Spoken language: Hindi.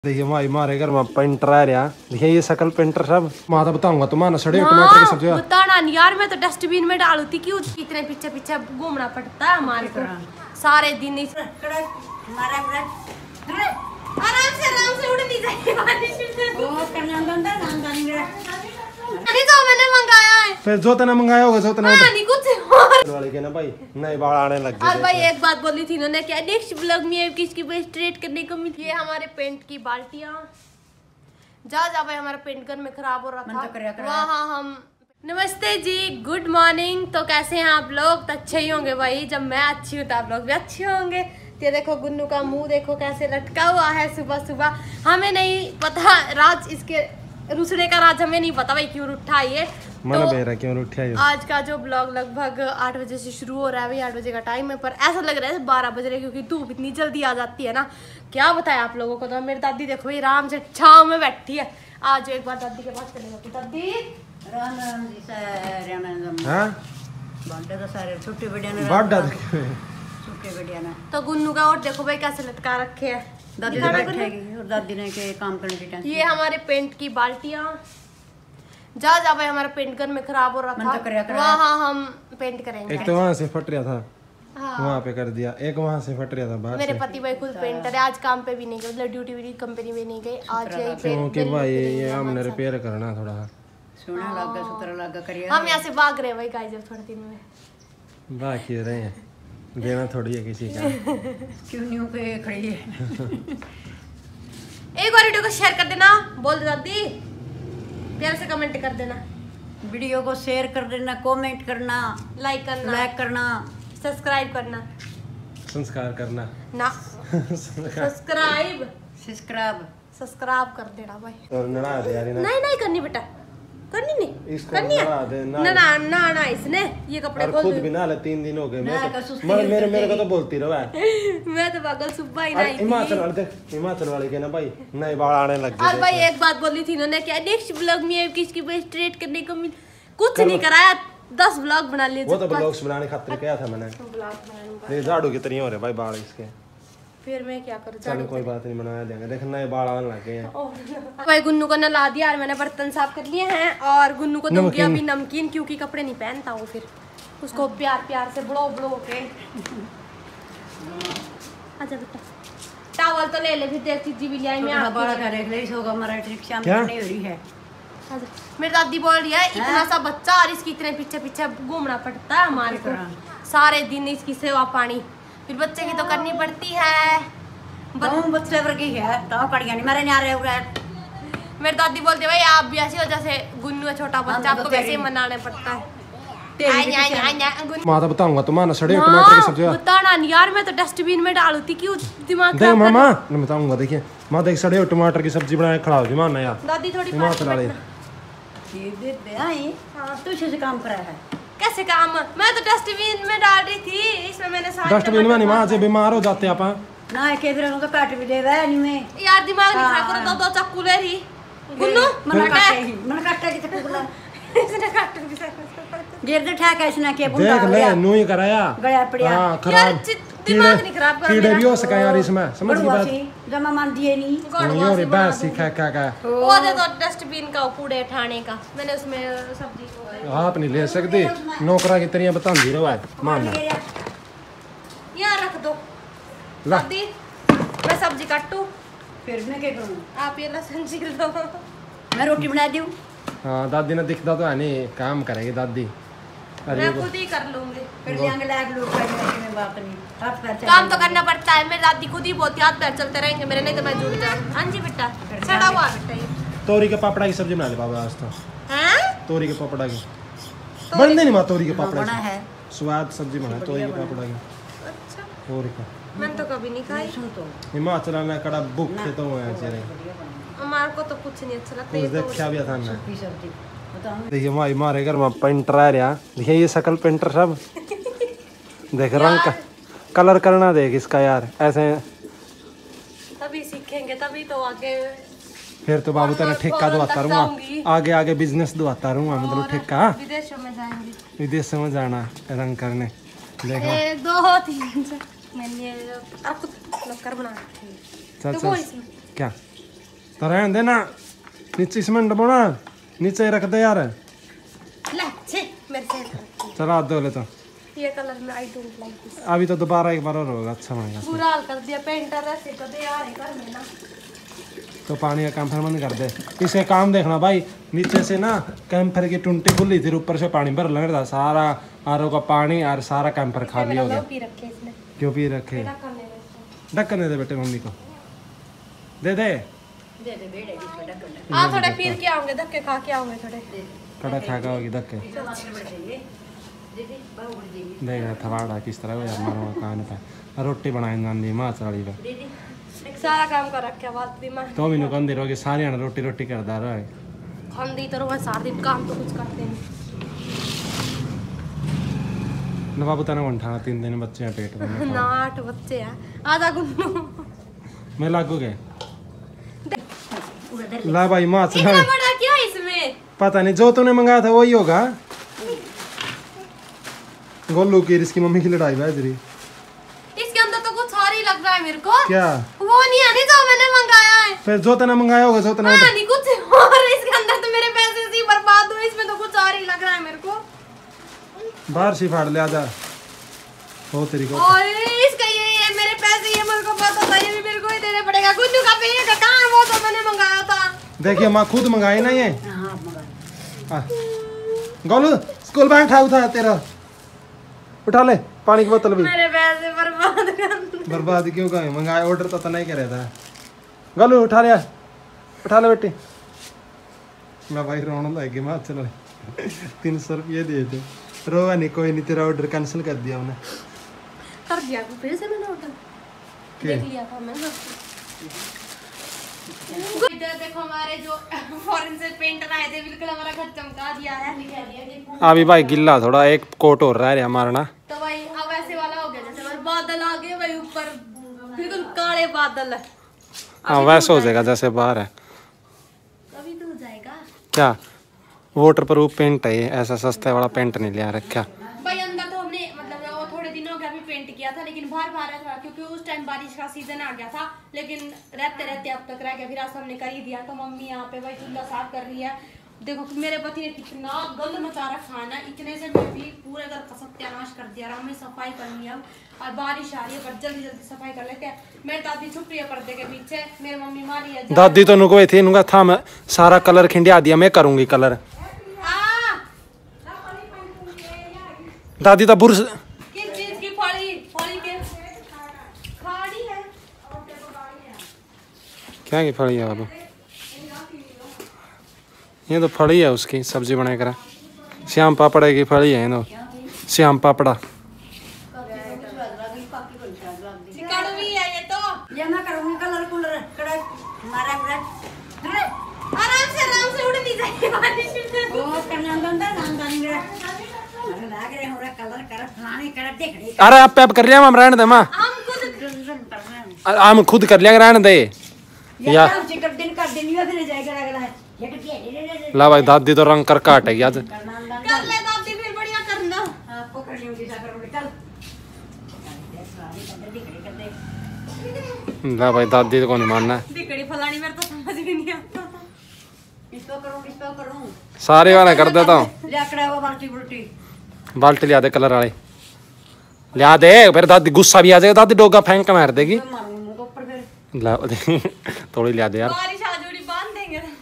देखिए भाई हमारे घर में पेंटर आ रहा। देखिए ये सकल पेंटर सब मैं तो बताऊंगा तुम्हारा सड़े टमाटर की सब्जी बताना नहीं यार। मैं तो डस्टबिन में डालू थी क्यों इतने पीछे पीछे घूमना पड़ता है हमारे को सारे दिन। आराम से उड़ नहीं जाएगी तो मैंने मंगाया है। फिर जो तना मंगाया होगा जो तना नहीं कुछ वाले के ना भाई नए बाल आने लग गए। और भाई एक बात बोली थी इन्होंने क्या नेक्स्ट ब्लॉग में किसकी पे स्ट्रेट करने को मिली। ये हमारे पेंट की बाल्टियां जा भाई हमारा पेंट घर में खराब हो रहा था वहाँ हम। नमस्ते जी, गुड मॉर्निंग। तो कैसे हैं आप लोग? तो अच्छे ही होंगे भाई। जब मैं अच्छी हूँ तो आप लोग भी अच्छे होंगे। ये देखो गुन्नू का मुंह देखो कैसे लटका हुआ है सुबह सुबह। हमें नहीं पता राज इसके रूसने का राज हमें नहीं पता भाई क्यों उठा ये। तो क्यों उठा ये? आज का जो ब्लॉग लगभग 8 बजे से शुरू हो रहा है भाई। 8 बजे का टाइम है पर ऐसा लग रहा है 12 बज रहे क्योंकि धूप इतनी जल्दी आ जाती है ना। क्या बताएं आप लोगों को। तो मेरी दादी देखो ये आराम से छाँव में बैठी है। आज एक बार दादी के पास चले जाती। दादी राम राम जी सारे हां बांटे तो सारे छोटे बड़े ने छोटे बड़े ने। तो गुन्नू का और देखो भाई कैसे लटका रखे हैं। दादी ने बैठेगी और दादी ने के काम करने की टेंशन। ये हमारे पेंट की बाल्टियां जा भाई हमारा पेंट घर में खराब हो रहा था वहाँ हम पेंट करेंगे। एक तो वहां से फट रहा था हाँ। वहाँ पे कर दिया। एक वहाँ से फट रहा था बाहर मेरे से। पति भाई खुद पेंटर है। आज काम पे भी नहीं गए, मतलब ड्यूटी भी कंपनी में नहीं गए। आज यही क्योंकि भाई ये हमने रिपेयर करना थोड़ा सोना लगा सुतरा लगा करिए। हम यहाँ से भाग रहे भाई गाइस जब थोड़े दिन में बाकी रहे हैं देना थोड़ी है किसी का। क्यों न्यू पे खड़ी है। एक बार वीडियो को शेयर कर देना। बोल दे दादी प्यार से कमेंट कर देना। वीडियो को शेयर कर देना, कमेंट करना, लाइक करना, सब्सक्राइब करना, संस्कार करना ना सब्सक्राइब कर देना भाई। और नड़ा दे यार नहीं करनी बेटा, करनी नहीं इसको करनी है नड़ा दे ना इसने ये कपड़े और खुद भी ना ले 3 दिन हो गए। मेरे को तो बोलती रहो मैं तो पागल सुबह ही नहीं। हिमाचल वाले के ना भाई नए बाल आने लग गए। और भाई एक बात बोली थी इन्होंने क्या नेक्स्ट ब्लॉग में किसकी पे स्ट्रेट करने को मिल कुछ नहीं कराया। 10 ब्लॉग बना लिए। वो तो ब्लॉग्स बनाने खातिर क्या था मैंने। ये झाड़ू की तरह हो रहे भाई बाल इसके। फिर मैं क्या करूं? चलो कोई बात नहीं बनाया देंगे। देख नए बाल आने लग गए हैं। भाई गुन्नू को नला दिया और मैंने बर्तन साफ कर लिए हैं और गुन्नू को दूंगी अभी नमकीन क्योंकि कपड़े नहीं पहनता हूँ। फिर उसको प्यार से बड़ो के अच्छा बेटा टावल तो ले ले। फिर देख चीजी भी लाई मैं बड़ा कर रख ले इसको हमारा रिक्शा में नहीं हो रही है। मेरी दादी बोल रही है इतना सा बच्चा और इसकी इतने पीछे पीछे घूमना पड़ता है हमारे को सारे दिन इसकी सेवा पानी। फिर बच्चे की तो करनी पड़ती है। बच्चे वर्गी है तो कड़ियां नहीं मारे न्यारे हो गए। मेरी दादी बोलती है भाई आप भी ऐसी हो जैसे गुन्नू है छोटा बच्चा आपको वैसे ही मनाने पड़ता है। मैं तो बताऊंगा तुम्हारा सड़े टमाटर की सब्जी बताना नहीं यार। मैं तो डस्टबिन में डालू थी क्यों दिमाग देख मामा मैं बताऊंगा। देखिए मां देख सड़े टमाटर की सब्जी बनाए खड़ा हो जी मां यार। दादी थोड़ी हिमाचल वाले ये दे आई तू से काम करा है कैसे काम? मैं तो डस्टबिन में डाल रही थी इसमें मैंने सारे डस्टबिन में नहीं मां से बीमार हो जाते आप ना के तरह तो काट भी दे रहा नहीं में यार दिमाग नहीं खराब करो। दो चाकू ले रही गुन्नू मन काटे की टुकड़ा इसने काट भी गिर दे ठा कैसे के बुंदा देख ले नु ही कराया गया पड़िया। हां खराब दिमाग नहीं खराब कर कीड़े भी हो सका यार इसमें समझ की बात। जमा मान दिए नहीं और बस सीखा का वो दे तो डस्टबिन का कूड़े उठाने का मैंने उसमें सब्जी को आप नहीं ले सकते नौकरा की तरह बतांदी रहो मान यहाँ रख दो दादी मैं सब्जी काटूं फिर मैं क्या करूं? आप ये लहसुन चीर लो मैं रोटी बना दूं। हां दादी ने दिखता तो है नहीं काम करेगी दादी। मैं खुद ही कर लूंगी। फिर लेंगे लाग लोग करने में बात नहीं हाथ पैर काम तो करना पड़ता है। मेरी दादी खुद ही बोलती हाथ पैर चलते रहेंगे मेरे नहीं तो मैं जुड़ जाऊं। हां जी बेटा सड़ा हुआ बेटा ये तोरी के पापड़ा की सब्जी बना ले बाबा आज तो। हैं तोरी के पापड़ा की बनने नहीं मां तोरी के पापड़ा बना है स्वाद सब्जी बना तोरी के पापड़ा की। अच्छा तोरी का मैंने तो कभी नहीं खाई। सुन तो हिमाचल में कड़ा भूखे तो हैं चेहरे हमारे को तो कुछ नहीं अच्छा लगता। कुछ देखा भी था ना। सब्जी बताओ देखिए भाई हमारे घर में पेंटर आ रहा। देखिए ये सकल पेंटर सब देख रंग का कलर करना देख इसका यार ऐसे तभी सीखेंगे तभी तो आगे। फिर तो बाबू तेरा ठेका दुआता रहूंगा आगे बिजनेस दुआता रहूंगा मतलब ठेका विदेशों में जाएंगे विदेश में जाना रंग करने। देखो 1 2 3 मैंने कर बना चल क्या तो रहने देना, नीचे सीमेंट बोना, नीचे रख दे यार। ले छे मेरे से चला हाथ धो ले तो। ये कलर में आई डोंट लाइक दिस। अभी तो दोबारा एक बार और होगा, अच्छा बनेगा। बुरा हाल कर दिया पेंटर ऐसे कर दे यार घर में ना। तो पानी का कैंपर बंद कर दे। इसे काम देखना भाई, नीचे से ना कैंपर की टुंटी खुली थी, ऊपर से पानी भर लग रहा, सारा आरओ का पानी और सारा कैंपर खाली हो गया। पी रखे इसने। क्यों पी रखे? ढक्कन दे दे बेटे मम्मी को, दे दे। दे दे बेड़े की ढक्कन। हाँ थोड़े पीर के आओगे, धक्के खा के आओगे थोड़े। कड़ा खा का होगी धक्के। देख थवाड़ा किस तरह हो यार, मारो कान पे रोटी बनाए नानी माँ चढ़ी पे सारा काम कर रखा बात भी मैं। तो भी नुकंदी रहोगे सारी आना रोटी रोटी करदा रहे। खंदी तो रोज सारा दिन काम तो कुछ करते नहीं। न बाबू तेने उठा 3 दिन बच्चे हैं पेट में। ना 8 बच्चे हैं, आधा गुन्नू। मैं लागू गए ला भाई माँ इतना बड़ा क्या इसमें? पता नहीं, जो तूने मंगाया था वही होगा। गोलू की इसकी मम्मी की लड़ाई बाजरी। इसके अंदर तो कुछ और ही लग रहा है मेरे को। क्या? वो नहीं है नहीं जो मैंने मंगाया है। फिर जो तूने मंगाया होगा, जो तूने हाँ, नहीं कुछ और इसके अंदर तो मेरे पैसे से ही बर्बाद हुए, इसमें तो कुछ और ही लग रहा है मेरे को। बाहर से फाड़ ले आजा हो तेरी को। और इसका ये मेरे पैसे ये मेरे को पता था, ये भी मेरे को ही देने पड़ेगा। गुन्नू का पे का कहाँ है वो तो मैंने मंगाया था। देखिए माँ खुद मंगाई ना ये। हां मगर हाँ। गोलू स्कूल बैग उठा तेरा, उठा ले पानी की बोतल भी। मेरे पैसे बर्बाद कर। बर्बाद क्यों का मंगाया, ऑर्डर तो नहीं कर रहा था। गोलू उठा ले, उठा ले बेटी। मैं भाई रोने लग गया, माँ चलो 300 रुपये दिए थे। रोवा नहीं, कोई नहीं, तेरा ऑर्डर कैंसिल कर दिया उन्हें। कर दिया फिर से मैंने ऑर्डर देख लिया था मैंने। इधर देखो हमारे जो फॉरेन से पेंटर आए थे, बिल्कुल हमारा घर चमका दिया है। अभी भाई गिल्ला थोड़ा एक कोट हो रहा है हमारा ना, तो भाई अब ऐसे वाला हो गया जैसे बस बादल आ गए भाई ऊपर, बिल्कुल काले बादल है। हाँ वैसा हो जाएगा जैसे बाहर है। अभी तो हो जाएगा क्या वाटर प्रूफ पेंट है ये, ऐसा सस्ते वाला पेंट नहीं लिया रखा भाई। अंदर तो हमने मतलब वो थोड़े दिनों का भी पेंट किया था, लेकिन बाहर बाहर था क्योंकि उस टाइम बारिश का सीजन आ गया था। लेकिन रहते रहते अब तक रह गया, फिर आज हमने कर ही दिया। तो मम्मी यहाँ पे भाई चूल्हा साफ कर रही है। देखो मेरे पति ने कितना गंद मचा रखा है ना, इतने से मैं भी पूरे घर का सत्यानाश कर दिया। हमें सफाई करनी है और बारिश आ रही है, पर जल्दी जल्दी सफाई कर लेते हैं। मेरी दादी छुप रही है पर्दे के पीछे, मेरी मम्मी मारी है। दादी तो नुको थी, नुका था मैं सारा कलर खिंडिया दिया, मैं करूंगी कलर। दादी तो बुर्स किस चीज की फड़ी फड़ी के खाड़ी है क्या की फड़ी है बाबू? ये तो फड़ी है उसकी, सब्जी बना कर श्याम पापड़ा की फड़ी है ना, श्याम पापड़ा। कड़वी है ये तो। ये मैं करूंगी कलर कूलर कड़ा मारा पूरा आराम से उड़ नहीं जाएगी बारिश में। वो करने अंदर नाम जानी मेरा लाग रहे हो रहा कलर कर फलाने कर देख रही। अरे आप पैप कर लिया, हम रहने दे माँ, हम खुद कर लिया रहने दे या दिन कर दिन फिर जाएगा अगला है। ला भाई दादी तो रंग कर काटेगी आज। कर ले दादी फिर बढ़िया करना। आपको करनी होगी सागर कल ला भाई दादी को नहीं मानना है। दिकड़ी फलानी मेरे तो समझ भी नहीं आता। इसको करूं सारे वाले कर देता हूँ। लाकड़ा वो बाल्टी बुल्टी बाल्टी लिया दे कलर वाले, लिया दे, फिर दादी गुस्सा भी आ जाएगा, दादी डोगा फेंक के मार देगी। मारूंगा ऊपर फिर ला थोड़ी लिया दे यार। बारिश